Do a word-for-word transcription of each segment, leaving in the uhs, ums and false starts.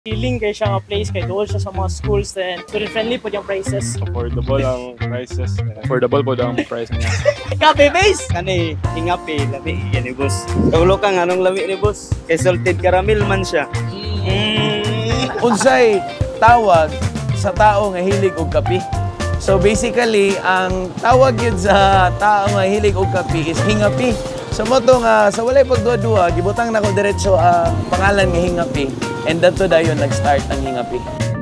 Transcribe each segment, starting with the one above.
Feeling kay siya nga place kay doon siya sa mga schools then student friendly po yung prices. Affordable ang prices. Affordable po ang price niya. Kape base! Kani, hingapi, labi yan ni boss. Kaulo ka nga anong labi ni boss? Kay salted caramel man siya. Mm. Unsay tawag sa tao nga hilig og kape? So basically, ang tawag yun sa tao nga hilig og kape is hingapi. So mo to nga, sa walay pagduwa-duwa, gibutang na ko diretso ang pangalan nga hingapi. And dato dayon nag-start ang hingapi.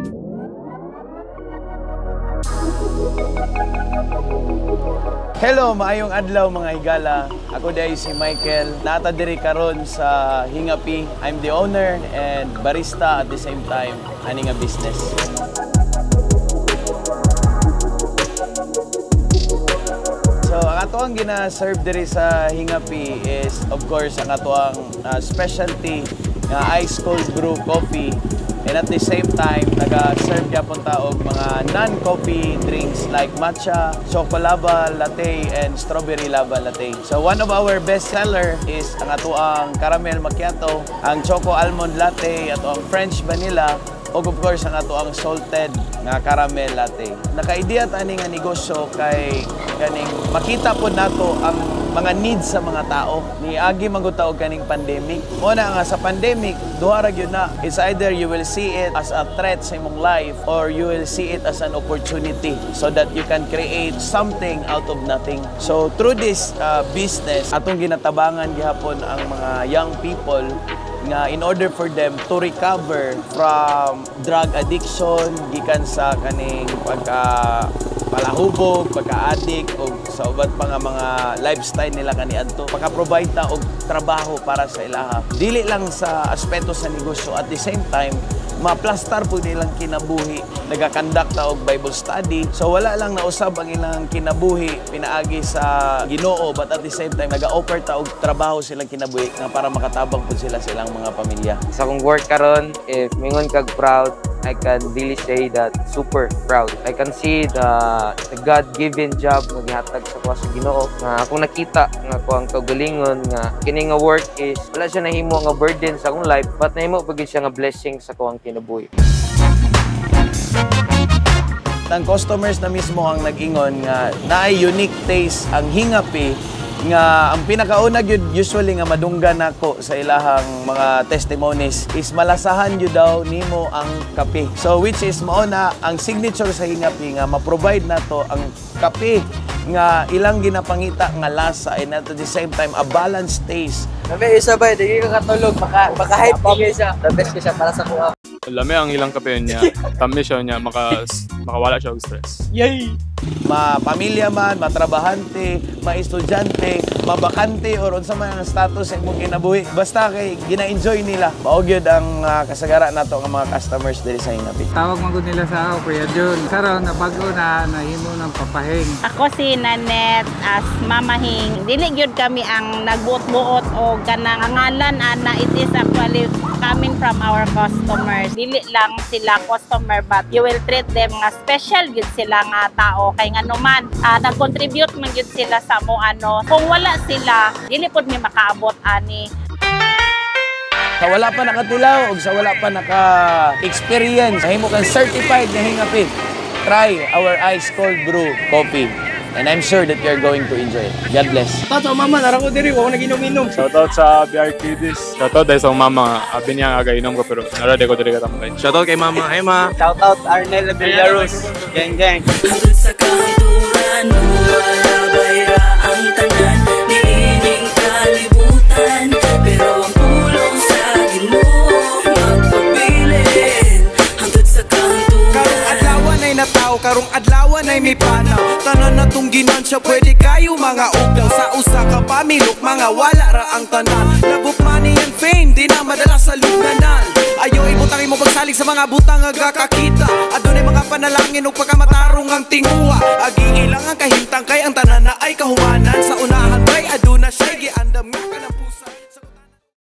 Hello, maayong adlaw mga higala. Ako day si Michael. Nata diri karon sa Hingapi. I'm the owner and barista at the same time ani nga business. So, ang ato ang gina-serve diri sa Hingapi is of course ang ato ang uh, specialty nga ice cold brew coffee. And at the same time, naga-serve niya po taog mga non-coffee drinks like matcha, chocolava latte, and strawberry lava latte. So one of our best seller is ang ato ang caramel macchiato, ang choco almond latte, at ang French vanilla, o of course ang ato ang salted nga caramel latte. Naka-idea tani nga negosyo kay kaning makita po nato ang mga needs sa mga tao. Ni agi magutaog kaning pandemic. Muna nga sa pandemic, duha ra gyud na. It's either you will see it as a threat sa imong life or you will see it as an opportunity so that you can create something out of nothing. So through this uh, business, atong ginatabangan gihapon ang mga young people nga in order for them to recover from drug addiction gikan sa kaning pagka palahubog, pagka-addict o sa ubat pa nga mga lifestyle nila kaniadto. Pagka-provide ta og trabaho para sa ilaha. Dili lang sa aspeto sa negosyo, at the same time ma-plastar po nilang kinabuhi. Nagakandak ta og Bible study. So wala lang nausab ang ilang kinabuhi pinaagi sa Ginoo, but at the same time naga-offer ta og trabaho silang kinabuhi nga para makatabang po sila sa ilang mga pamilya. Sa akong work karon, if mingon kag proud, I can really say that super proud. I can see the, the God-given job nga gihatag sa kuha sa Ginoo. Nga akong nakita nga ko ang kaugalingon nga kini nga work is wala siya nahimo nga burden sa akong life, but nahimo pagid siya nga blessing sa kuang kinabuhi. Ang customers na mismo ang nag-ingon nga naay unique taste ang hingapi nga ang pinakauna gyud usually nga madunggan nako sa ilahang mga testimonies is malasahan gyud daw nimo ang kape. So which is mao na ang signature sa hingapi nga ma-provide nato ang kape nga ilang ginapangita nga lasa and at the same time a balanced taste. Sabi isa ba, di ka katulog, maka maka-hype ka siya. The best ka siya para sa kuha. Lami ang ilang kape niya. Tamis siya niya, maka, makawala siya og stress. Yay! Ma-pamilya man, matrabahante, ma-estudyante, mabakante, or unsa man ang status sa imong kinabuhi. Basta kay gina-enjoy nila. Mao gyud ang uh, kasagara nato nga mga customers diri sa Hingapi. Tawag magud nila sa ako, Kuya Jun. Karon na bago na nahimo ng papahing. Ako si Nanette as mamahing. Dili gyud kami ang nagbuot-buot o ganang ngalan ana, it is actually coming from our customers. Dili lang sila customer but you will treat them nga special gyud sila nga tao kay ngano man uh, nag-contribute man gyud sila sa mo ano. Kung wala sila, dili pud mi makaabot ani. Sa wala pa nakatulaw o sa wala pa naka-experience, nahimo kang certified na hingapi, try our ice cold brew coffee. And I'm sure that you're going to enjoy it. God bless. Tato mama, narang ko diri ko naginom-inom. Shoutout sa B R Kiddies. Shoutout dahil sa mama. Abi niya aga inom ko pero narade ko diri katamay. Shoutout kay mama. Hi ma. Shoutout Arnel Villaros. Gang gang. Sa kanturan mo wala bayra ang tanan, niining kalibutan, pero ang pulong sa Ginoo magpabilin hangtod sa kanturan. Karong adlawan ay nataw, karong adlawan ay may panaw. Tanan na tong ginansya, pwede kayo mga uglaw. Sa usa ka pamilok, mga wala ra ang tanan. Love of money and fame, di na madala sa lugnanan. Ayaw ibutang mo pagsalig sa mga butang agakakita. Adunay mga panalangin o pagkamatarong ang tinguha. Agi ilang ang kahintang kay ang tanan na ay kahumanan. Sa unahan